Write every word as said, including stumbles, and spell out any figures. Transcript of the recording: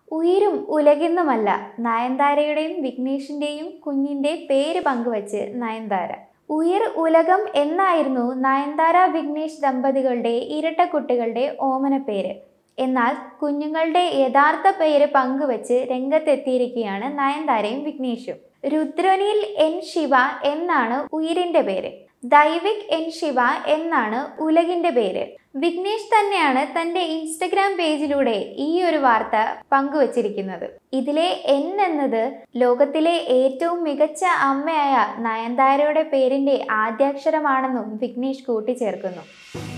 ഉയിരും ഉലകെന്നുമല്ല നയൻതാരയുടെയും വിഘ്നേഷിന്റെയും കുഞ്ഞിന്റെ പേര് പങ്കുവച്ച് നയൻതാര. ഉയിർ ഉലകം എന്നായിരുന്നു നയൻതാര വിഘ്നേഷ് ദമ്പതികളുടെ ഇരട്ടക്കുട്ടികളുടെ ഓമനപ്പേര്. എന്നാൽ കുഞ്ഞുങ്ങളുടെ യഥാർത്ഥ പേര് പങ്കുവച്ച് രംഗത്തെത്തിയിരിക്കുകയാണ് നയൻതാരയും വിഘ്നേഷും. രുദ്രനിൽ എൻ ശിവ എന്നാണ് ഉയിരിന്റെ പേര്. ദൈവിക് എൻ ശിവ എന്നാണ് ഉലകിന്റെ പേര്. വിഘ്നേഷ് തന്നെയാണ് തന്റെ ഇൻസ്റ്റഗ്രാം പേജിലൂടെ ഈ ഒരു വാർത്ത പങ്കുവച്ചിരിക്കുന്നത്. ഇതിലെ എൻ എന്നത് ലോകത്തിലെ ഏറ്റവും മികച്ച അമ്മയായ നയൻതാരയുടെ പേരിന്റെ ആദ്യാക്ഷരമാണെന്നും വിഘ്നേഷ് കൂട്ടിച്ചേർക്കുന്നു.